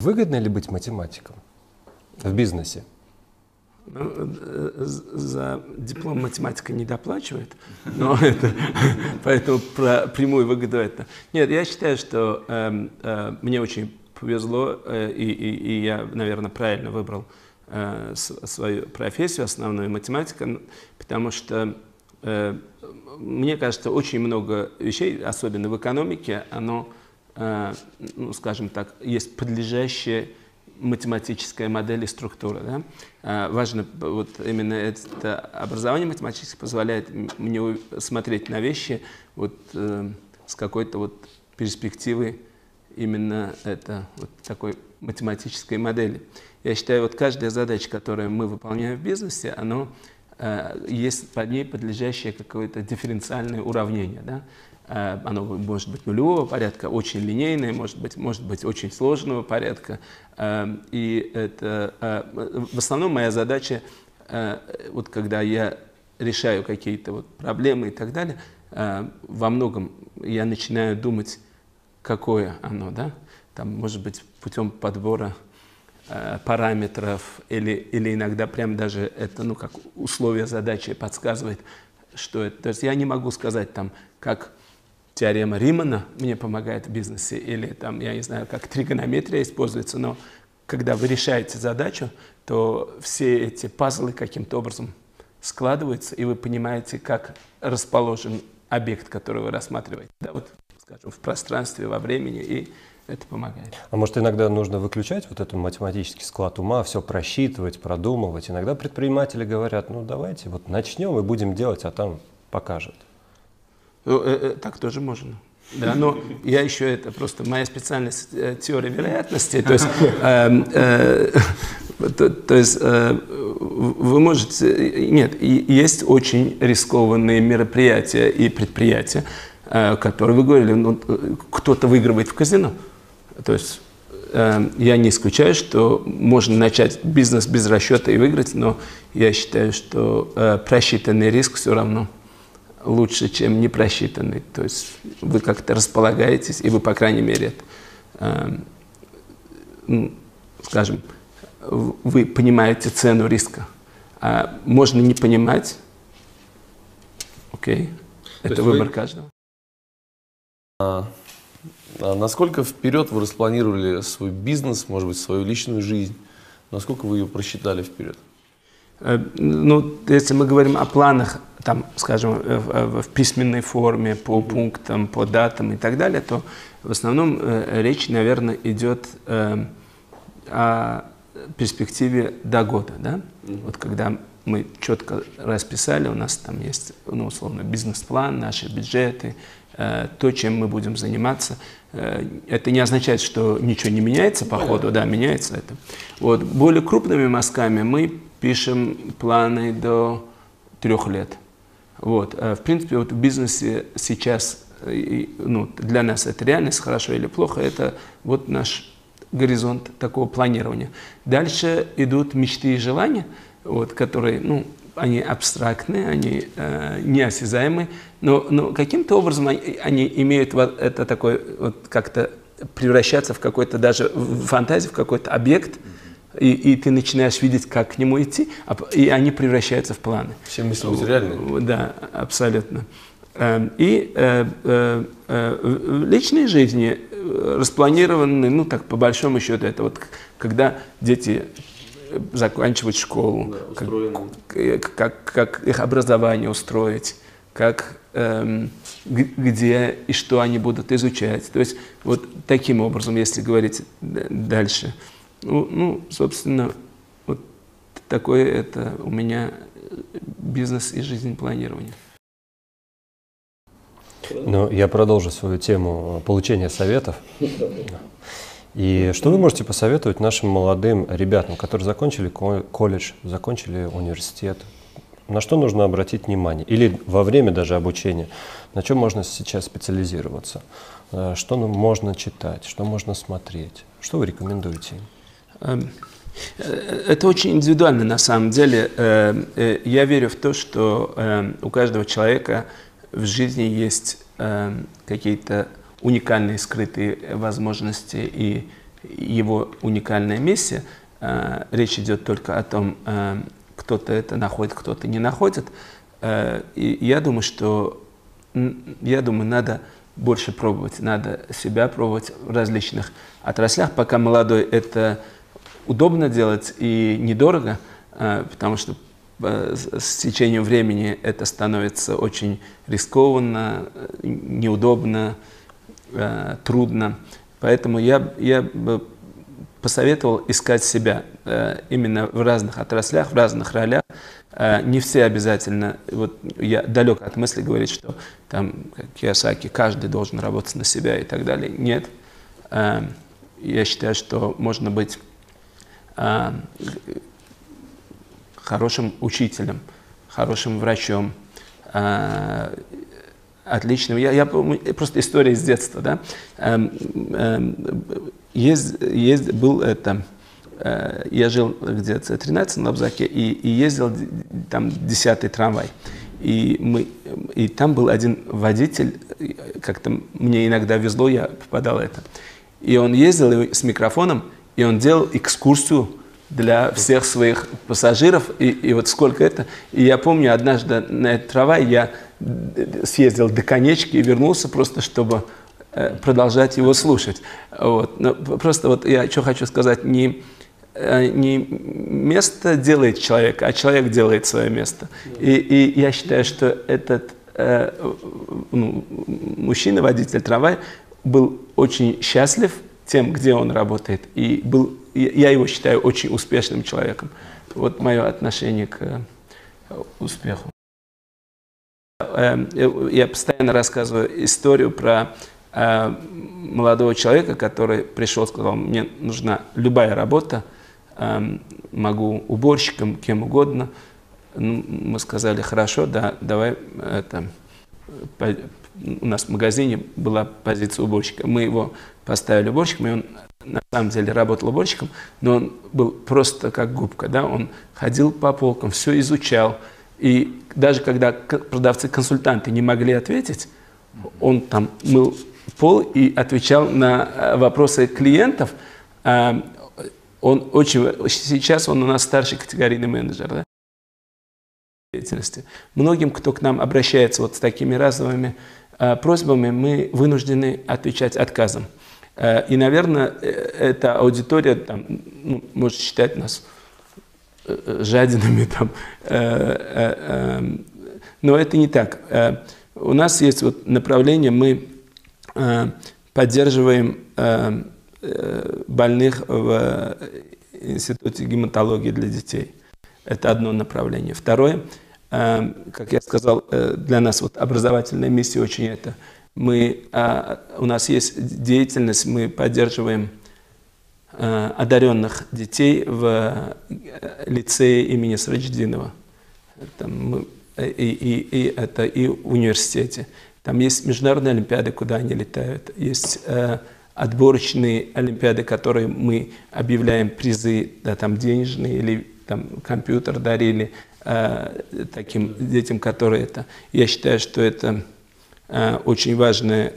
Выгодно ли быть математиком в бизнесе? За диплом математика не доплачивает, но это, поэтому про прямую выгоду это. Нет, я считаю, что мне очень повезло, и я, наверное, правильно выбрал свою профессию, основную математика, потому что мне кажется, очень много вещей, особенно в экономике, оно, ну, скажем так, есть подлежащее математическая модель и структура. Да? Важно, вот именно это образование математическое позволяет мне смотреть на вещи вот, с какой-то вот перспективы именно вот такой математической модели. Я считаю, вот каждая задача, которую мы выполняем в бизнесе, она есть под ней подлежащее какое-то дифференциальное уравнение. Да? Оно может быть нулевого порядка, очень линейное, может быть очень сложного порядка. И это, в основном моя задача, вот когда я решаю какие-то вот проблемы и так далее, во многом я начинаю думать, какое оно, да? Там, может быть, путем подбора параметров или иногда прям даже это, ну, как условие задачи подсказывает, что это. То есть я не могу сказать там, как теорема Римана мне помогает в бизнесе, или там, я не знаю, как тригонометрия используется, но когда вы решаете задачу, то все эти пазлы каким-то образом складываются, и вы понимаете, как расположен объект, который вы рассматриваете, да, вот, скажем, в пространстве, во времени, и это помогает. А может, иногда нужно выключать вот этот математический склад ума, все просчитывать, продумывать? Иногда предприниматели говорят, ну давайте вот начнем и будем делать, а там покажет. Так тоже можно. Да, но я еще это просто моя специальность теория вероятности. То есть вы можете... Нет, есть очень рискованные мероприятия и предприятия, которые вы говорили, ну, кто-то выигрывает в казино. То есть я не исключаю, что можно начать бизнес без расчета и выиграть, но я считаю, что просчитанный риск все равно лучше, чем непросчитанный. То есть вы как-то располагаетесь, и вы, по крайней мере, скажем, вы понимаете цену риска. А можно не понимать, окей, это выбор каждого. А насколько вперед вы распланировали свой бизнес, может быть, свою личную жизнь? Насколько вы ее просчитали вперед? Ну, если мы говорим о планах, там, скажем, в письменной форме, по пунктам, по датам и так далее, то в основном речь, наверное, идет о перспективе до года. Да? Вот когда мы четко расписали, у нас там есть, ну, условно, бизнес-план, наши бюджеты, то, чем мы будем заниматься. Это не означает, что ничего не меняется по ходу, да, меняется это. Вот. Более крупными мазками мы пишем планы до 3 лет. Вот. В принципе, вот в бизнесе сейчас, ну, для нас это реальность, хорошо или плохо, это вот наш горизонт такого планирования. Дальше идут мечты и желания, вот, которые, ну, они абстрактные, они неосязаемые, но каким-то образом они имеют вот это такое, вот, как-то превращаться в какой-то, даже в фантазии, в какой-то объект, и ты начинаешь видеть, как к нему идти, и они превращаются в планы. Все мысли материальные? Да, абсолютно. И в личной жизни распланированы, ну так по большому счету, это вот когда дети заканчивают школу, да, как их образование устроить, как, где и что они будут изучать. То есть вот таким образом, если говорить дальше. Ну, собственно, вот такое это у меня бизнес и жизнь планирования. Ну, я продолжу свою тему получения советов. И что вы можете посоветовать нашим молодым ребятам, которые закончили колледж, закончили университет? На что нужно обратить внимание? Или во время даже обучения? На чем можно сейчас специализироваться? Что можно читать? Что можно смотреть? Что вы рекомендуете им? Это очень индивидуально на самом деле. Я верю в то, что у каждого человека в жизни есть какие-то уникальные скрытые возможности и его уникальная миссия. Речь идет только о том, кто-то это находит, кто-то не находит. И я думаю, надо больше пробовать, надо себя пробовать в различных отраслях. Пока молодой, это удобно делать и недорого, потому что с течением времени это становится очень рискованно, неудобно, трудно. Поэтому я бы посоветовал искать себя именно в разных отраслях, в разных ролях. Не все обязательно, вот я далек от мысли говорить, что там, как Кийосаки, каждый должен работать на себя и так далее. Нет. Я считаю, что можно быть хорошим учителем, хорошим врачом, отличным. Я помню, просто история из детства, да. Я жил где-то 13 на Лабзаке и ездил там 10-й трамвай. И там был один водитель, как-то мне иногда везло, я попадал в это. И он ездил с микрофоном, и он делал экскурсию для всех своих пассажиров. И вот сколько это. И я помню, однажды на этот трамвай я съездил до конечки и вернулся просто, чтобы продолжать его слушать. Вот. Но просто вот я что хочу сказать, не место делает человека, а человек делает свое место. И я считаю, что этот мужчина, водитель трамвая, был очень счастлив тем, где он работает. И я его считаю очень успешным человеком. Вот мое отношение к успеху. Я постоянно рассказываю историю про молодого человека, который пришел, сказал, мне нужна любая работа, могу уборщиком, кем угодно. Мы сказали, хорошо, да, давай, у нас в магазине была позиция уборщика. Мы его поставили уборщиком, и он на самом деле работал уборщиком, но он был просто как губка, да, он ходил по полкам, все изучал. И даже когда продавцы-консультанты не могли ответить, он там мыл пол и отвечал на вопросы клиентов. Сейчас он у нас старший категорийный менеджер, да, деятельности. Многим, кто к нам обращается вот с такими разовыми просьбами, мы вынуждены отвечать отказом. И, наверное, эта аудитория там, может считать нас жадинами, там, но это не так. У нас есть вот направление, мы поддерживаем больных в Институте гематологии для детей. Это одно направление. Второе, как я сказал, для нас вот образовательная миссия очень это. У нас есть деятельность, мы поддерживаем одаренных детей в лицее имени Срадждинова. И в университете. Там есть международные олимпиады, куда они летают. Есть отборочные олимпиады, которые мы объявляем призы, да, там денежные или там компьютер дарили таким детям, которые это. Я считаю, что это очень важная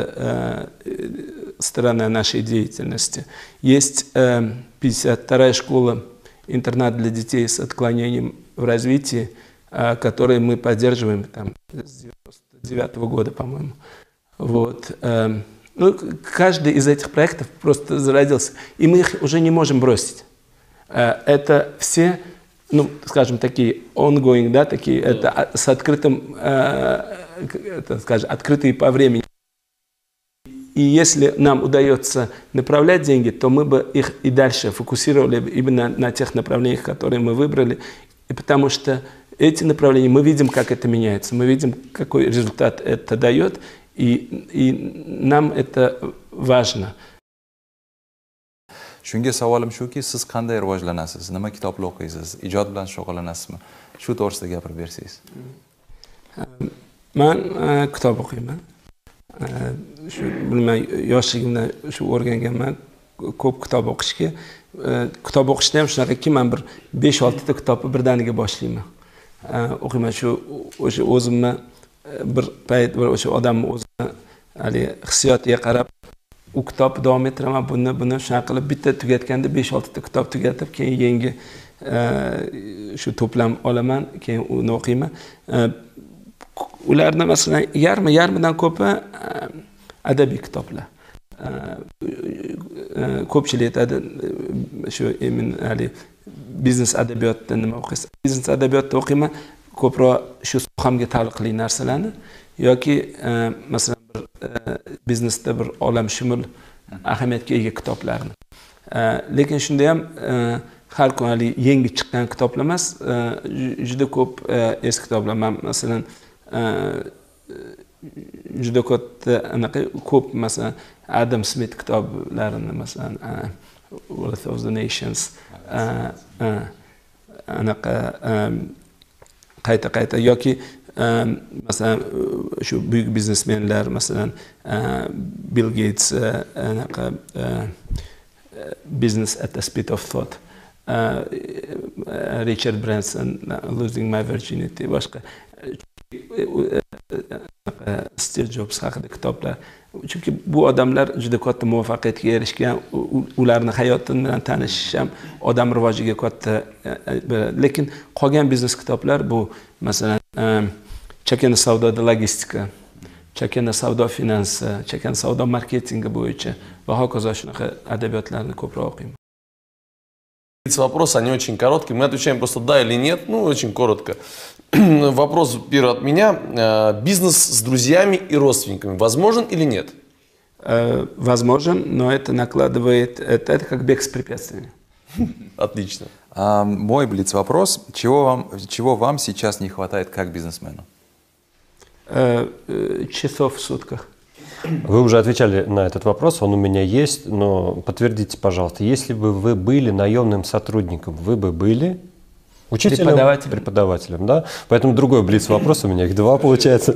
сторона нашей деятельности. Есть 52-я школа, интернат для детей с отклонением в развитии, который мы поддерживаем там, с 1999 года, по-моему. Вот. Каждый из этих проектов просто зародился, и мы их уже не можем бросить. Это все, скажем, такие ongoing, да, такие, это с открытым, скажем, открытые по времени. И если нам удается направлять деньги, то мы бы их и дальше фокусировали именно на тех направлениях, которые мы выбрали, и потому что эти направления, мы видим, как это меняется, мы видим, какой результат это дает, и нам это важно. Shunga savolim shuki, siz qanday rivojlanasiz? Nima kitoblar o'qiysiz? Ijod bilan shug'ullanasizmi? Shu to'g'risida gapirib bersangiz. Men kitob o'qiyman. Yoshligimdan shu o'rganganman, ko'p kitob o'qishga. Kitob o'qishda ham shunaqaki, men bir 5-6 ta kitobni birdaniga boshlayman. O'qiyman, o'sha o'zimni bir payt o'sha odamni o'zini hissiyotiga qarab u kitobni davom ettiraman, buni shunaqa qilib bitta tugatganda 5-6 ta kitob tugatib, keyin yangi shu to'plam olaman, keyin uni o'qiyman. Ularni masalan yarmidan ko'pi adabiy kitoblar. Ko'pchilik aytadi shu hali biznes adabiyotda nima o'qiysiz? Biznes adabiyotda o'qiyman, ko'proq shu sohamga taalluqli narsalarni yoki masalan bir biznesda bir olamshumul ahamiyatga ega kitoblarni. Lekin shunda ham har kun yangi chiqqan kitoblar emas, juda ko'p eski kitoblar. Men masalan juda ko'p masalan Adam Smith kitoblarini masalan Wealth of the Nations qayta yoki masalan shu buyuk biznesmenlar masalan Bill Gates Business at the Speed of Thought, Richard Branson Losing My Virginity, boshqa Steve Jobs haqida kitoblar. Chunki bu odamlar juda katta muvaffaqiyatga erishgan, ularning hayoti bilan tanishish ham odam rivojiga katta. Lekin qolgan biznes kitoblar bu masalan chakana savdoda logistika, chakana savdo finansi, chakana savdo marketingi bo'yicha va hokazo shunaqa adabiyotlarni ko'proq o'qiyman. Вопросы, они очень короткие. Мы отвечаем просто да или нет, ну очень коротко. Вопрос первый от меня. Бизнес с друзьями и родственниками возможен или нет? Возможен, но это накладывает, это как бег с препятствиями. Отлично. Мой блиц-вопрос. Чего вам сейчас не хватает как бизнесмену? Часов в сутках. Вы уже отвечали на этот вопрос, он у меня есть, но подтвердите, пожалуйста, если бы вы были наемным сотрудником, вы бы были учителем? Преподавателем, да? Поэтому другой блиц-вопрос, у меня их два получается.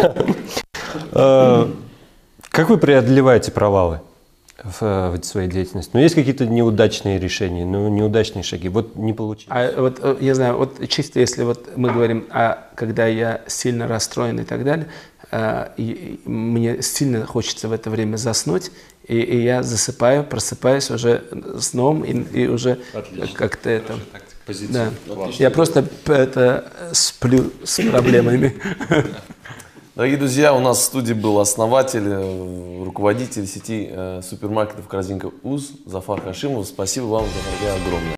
Как вы преодолеваете провалы в своей деятельности? Ну, есть какие-то неудачные решения, ну, неудачные шаги, вот не получилось. Вот, я знаю, вот чисто если вот мы говорим, когда я сильно расстроен и так далее, мне сильно хочется в это время заснуть, и я засыпаю, просыпаюсь уже сном, и уже как-то это... Да. Я просто сплю с проблемами. Дорогие друзья, у нас в студии был основатель, руководитель сети супермаркетов «Корзинка УЗ» Зафар Хашимов. Спасибо вам, Зафар, огромное.